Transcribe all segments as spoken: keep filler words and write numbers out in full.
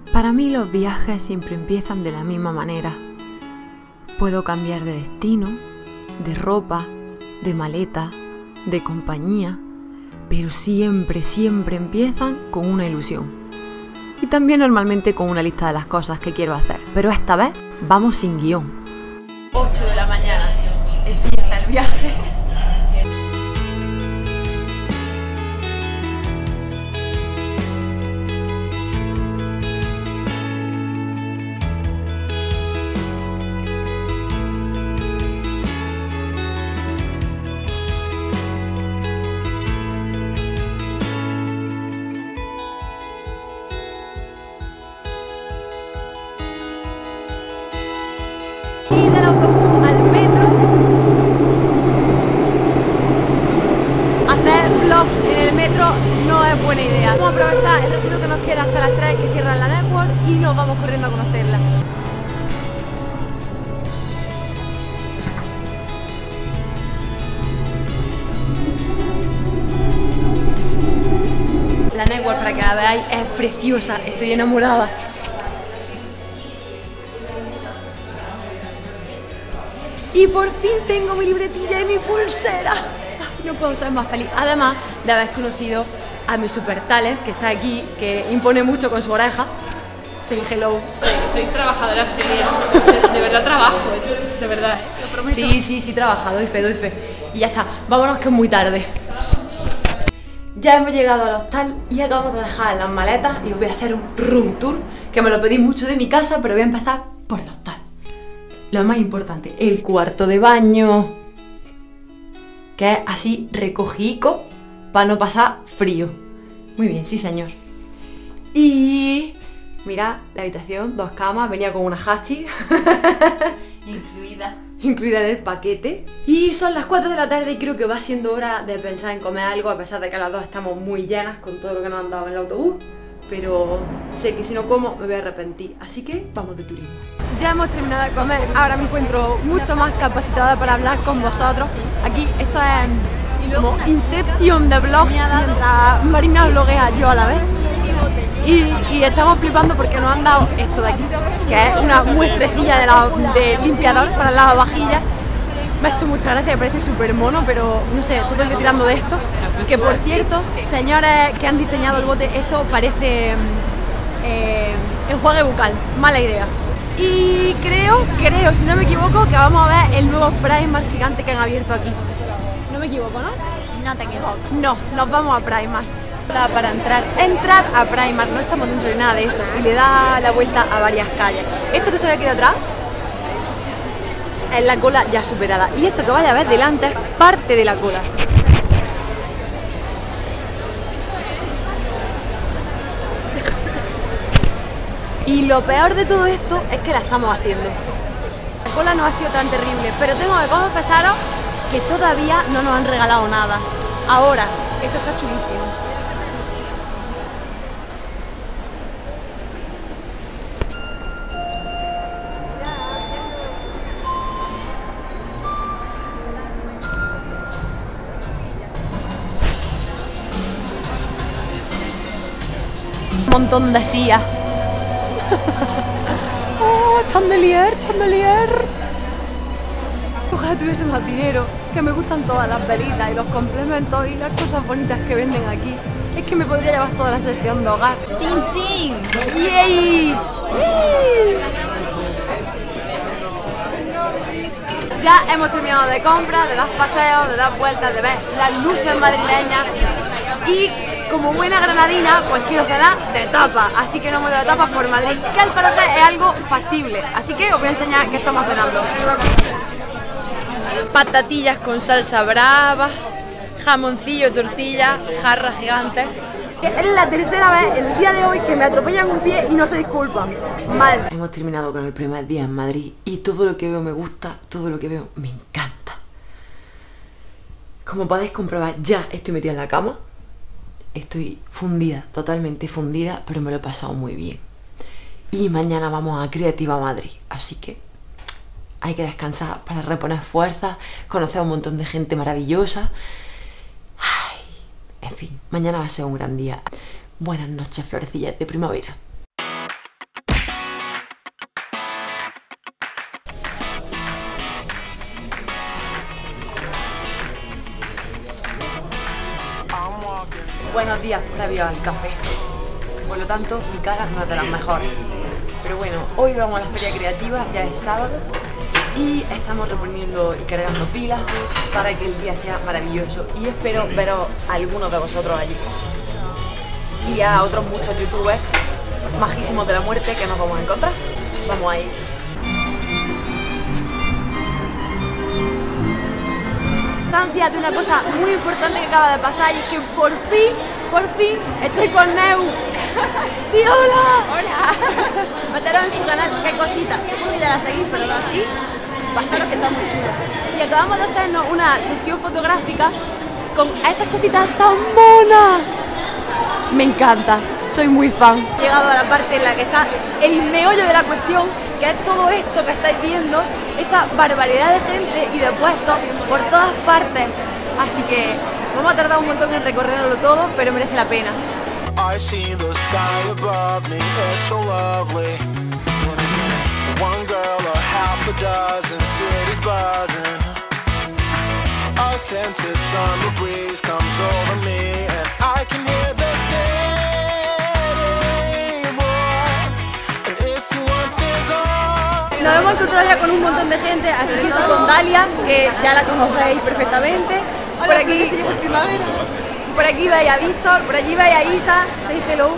Para mí los viajes siempre empiezan de la misma manera. Puedo cambiar de destino, de ropa, de maleta, de compañía, pero siempre, siempre empiezan con una ilusión. Y también normalmente con una lista de las cosas que quiero hacer, pero esta vez vamos sin guión. ocho de la mañana, empieza el viaje. Y del autobús al metro. Hacer vlogs en el metro no es buena idea. Vamos a aprovechar el ratito que nos queda hasta las tres que cierran la network y nos vamos corriendo a conocerla. La network, para que la veáis, es preciosa, estoy enamorada. Y por fin tengo mi libretilla y mi pulsera. No puedo ser más feliz. Además de haber conocido a mi super talent que está aquí, que impone mucho con su oreja. Soy hello. Soy, soy trabajadora seria. De, de verdad trabajo, de verdad, lo prometo. Sí, sí, sí, trabaja, doy fe, doy fe. Y ya está, vámonos que es muy tarde. Ya hemos llegado al hostal y acabamos de dejar las maletas y os voy a hacer un room tour, que me lo pedís mucho de mi casa, pero voy a empezar por el hostal. Lo más importante, el cuarto de baño, que es así recogido para no pasar frío. Muy bien, sí señor. Y mirad, la habitación, dos camas, venía con una hachi incluida. incluida en el paquete. Y son las cuatro de la tarde y creo que va siendo hora de pensar en comer algo, a pesar de que las dos estamos muy llenas con todo lo que nos han dado en el autobús. Pero sé que si no como me voy a arrepentir, así que vamos de turismo. Ya hemos terminado de comer, ahora me encuentro mucho más capacitada para hablar con vosotros. Aquí esto es como Inception de vlogs, mientras Marina bloguea yo a la vez. Y, y estamos flipando porque nos han dado esto de aquí, que es una muestrecilla de, la, de limpiador para el lavavajillas. Me ha hecho mucha gracia, me parece súper mono, pero no sé, todo el día tirando de esto. Que por cierto, señores que han diseñado el bote, esto parece eh, enjuague bucal, mala idea. Y creo, creo, si no me equivoco, que vamos a ver el nuevo Primark gigante que han abierto aquí. No me equivoco, ¿no? No te equivoco. No, nos vamos a Primark. Para entrar, entrar a Primark, no estamos dentro de nada de eso, y le da la vuelta a varias calles. Esto que se ve aquí de atrás es la cola ya superada, y esto que vaya a ver delante es parte de la cola. Y lo peor de todo esto es que la estamos haciendo. La cola no ha sido tan terrible, pero tengo que confesaros que todavía no nos han regalado nada. Ahora, esto está chulísimo. Un montón de sillas. ¡Oh, chandelier, chandelier! Ojalá tuviese más dinero, que me gustan todas las velitas y los complementos y las cosas bonitas que venden aquí. Es que me podría llevar toda la sección de hogar. ¡Chin, chin! ¡Yay! Ya hemos terminado de compras, de dar paseos, de dar vueltas, de ver las luces madrileñas y como buena granadina, pues quiero cenar de tapa, así que no me doy de tapas por Madrid, que al parecer es algo factible, así que os voy a enseñar qué estamos cenando. Patatillas con salsa brava, jamoncillo, tortilla, jarras gigantes. Es la tercera vez el día de hoy que me atropellan un pie y no se disculpan. Mal. Hemos terminado con el primer día en Madrid y todo lo que veo me gusta, todo lo que veo me encanta. Como podéis comprobar, ya estoy metida en la cama. Estoy fundida, totalmente fundida, pero me lo he pasado muy bien. Y mañana vamos a Creativa Madrid, así que hay que descansar para reponer fuerzas, conocer a un montón de gente maravillosa. Ay, en fin, mañana va a ser un gran día. Buenas noches, florecillas de primavera. Buenos días previo al café. Por lo tanto, mi cara no es de las mejores. Pero bueno, hoy vamos a la feria creativa, ya es sábado. Y estamos reponiendo y cargando pilas para que el día sea maravilloso. Y espero veros a algunos de vosotros allí. Y a otros muchos youtubers majísimos de la muerte que nos vamos a encontrar. Vamos a ir. De una cosa muy importante que acaba de pasar y es que por fin, por fin estoy con Neu. ¡Di hola! ¡Hola! Meteros en su canal, qué cositas. Supongo que ya la seguís, pero no así. Pasaros que está muy chulo. Y acabamos de hacernos una sesión fotográfica con estas cositas tan monas. Me encanta, soy muy fan. He llegado a la parte en la que está el meollo de la cuestión, que es todo esto que estáis viendo, esta barbaridad de gente y de puestos por todas partes. Así que vamos a tardar un montón en recorrerlo todo, pero merece la pena. Nos hemos encontrado ya con un montón de gente, así que estoy con Dalia, que ya la conocéis perfectamente. Por aquí, por aquí veis a Víctor, por allí veis a Isa, say hello.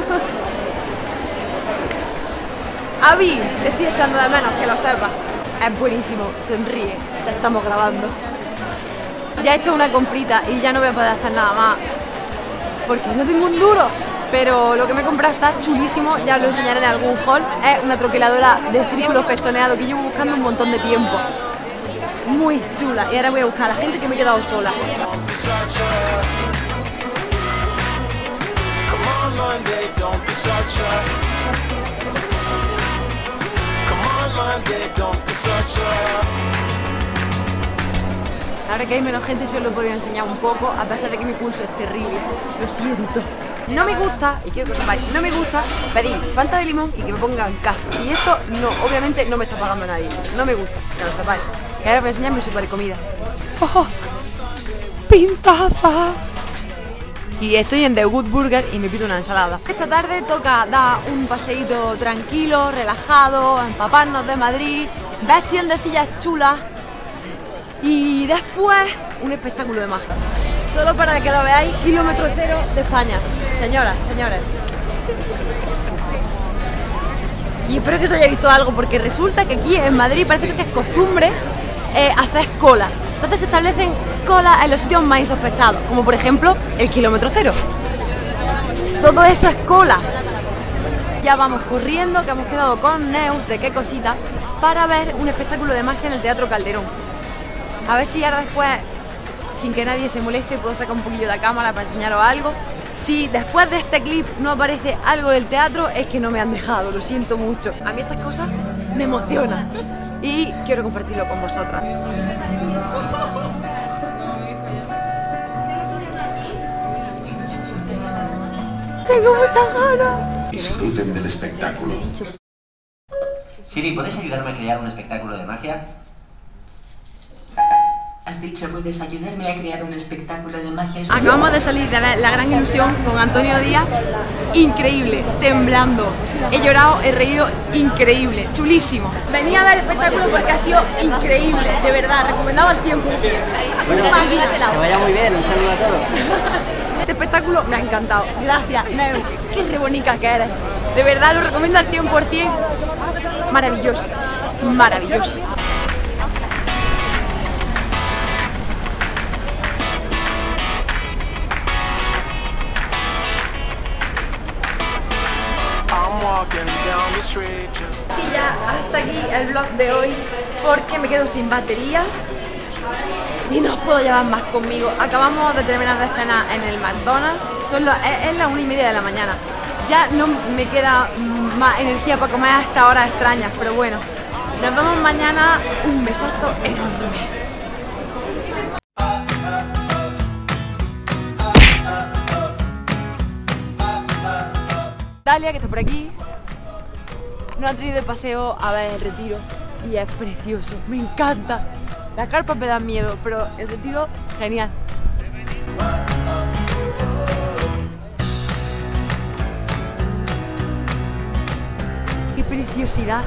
Avi, te estoy echando de menos, que lo sepas. Es buenísimo, sonríe, te estamos grabando. Ya he hecho una comprita y ya no voy a poder hacer nada más, porque no tengo un duro. Pero lo que me he comprado está chulísimo, ya os lo enseñaré en algún haul. Es una troqueladora de círculo festoneado que llevo buscando un montón de tiempo. Muy chula. Y ahora voy a buscar a la gente que me he quedado sola. Ahora que hay menos gente, sí os lo he podido enseñar un poco, a pesar de que mi pulso es terrible. Lo siento. No me gusta, y quiero que lo sepáis, no me gusta pedir Fanta de limón y que me pongan casa. Y esto, no, obviamente, no me está pagando nadie. No me gusta, que lo sepáis. Y ahora voy a enseñar mi super comida. ¡Oh! ¡Pintaza! Y estoy en The Good Burger y me pido una ensalada. Esta tarde toca dar un paseíto tranquilo, relajado, empaparnos de Madrid, ver tiendecillas chulas. Y después, un espectáculo de magia. Solo para que lo veáis, kilómetro cero de España. Señoras, señores. Y espero que os haya visto algo, porque resulta que aquí en Madrid parece ser que es costumbre eh, hacer cola. Entonces se establecen colas en los sitios más insospechados, como por ejemplo el kilómetro cero. Todo eso es cola. Ya vamos corriendo, que hemos quedado con Neus de qué cosita, para ver un espectáculo de magia en el Teatro Calderón. A ver si ahora después, sin que nadie se moleste, puedo sacar un poquillo de la cámara para enseñaros algo. Si después de este clip no aparece algo del teatro, es que no me han dejado, lo siento mucho. A mí estas cosas me emocionan y quiero compartirlo con vosotras. Tengo muchas ganas. Disfruten del espectáculo. Siri, ¿puedes ayudarme a crear un espectáculo de magia? Has dicho, puedes ayudarme a crear un espectáculo de magia. Acabamos de salir de ver La Gran Ilusión con Antonio Díaz. Increíble, temblando. He llorado, he reído, increíble, chulísimo. Venía a ver el espectáculo porque ha sido increíble, de verdad, recomendado al cien por cien. Bueno, que vaya muy bien, un saludo a todos. Este espectáculo me ha encantado. Gracias, Neu. Qué re bonita que eres. De verdad, lo recomiendo al cien por cien. Maravilloso, maravilloso. Y ya hasta aquí el vlog de hoy, porque me quedo sin batería y no os puedo llevar más conmigo. Acabamos de terminar de cenar en el McDonald's, son las, es, es la una y media de la mañana. Ya no me queda más energía para comer a estas horas extrañas, pero bueno, nos vemos mañana. Un besazo enorme. Dalia, que está por aquí, nos ha traído de paseo a ver el retiro y es precioso, me encanta. Las carpas me dan miedo, pero el retiro, genial. preciosidad!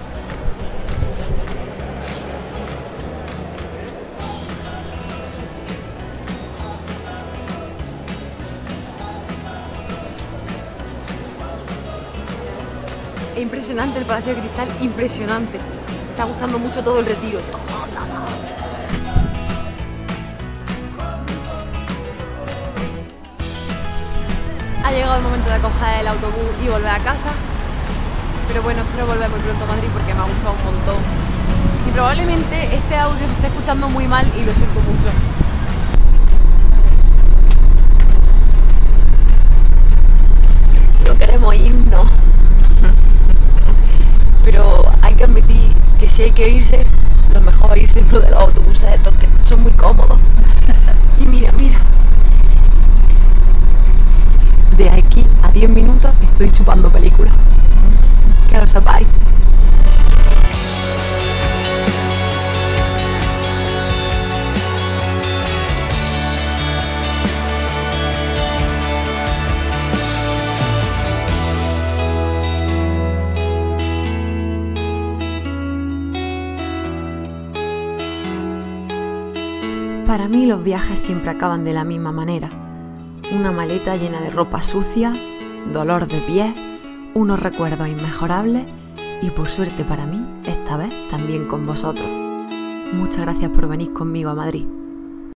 Es impresionante el Palacio de Cristal, impresionante. Me está gustando mucho todo el Retiro. Todo, todo. Ha llegado el momento de coger el autobús y volver a casa. Pero bueno, espero volver muy pronto a Madrid porque me ha gustado un montón. Y probablemente este audio se esté escuchando muy mal y lo siento mucho. No queremos irnos. Pero hay que admitir que si hay que irse, lo mejor es irse en uno de los autobuses estos que son muy cómodos. Y mira, mira. De aquí a diez minutos estoy chupando películas. Que lo sepáis. Para mí los viajes siempre acaban de la misma manera. Una maleta llena de ropa sucia, dolor de pies, unos recuerdos inmejorables y por suerte para mí, esta vez también con vosotros. Muchas gracias por venir conmigo a Madrid.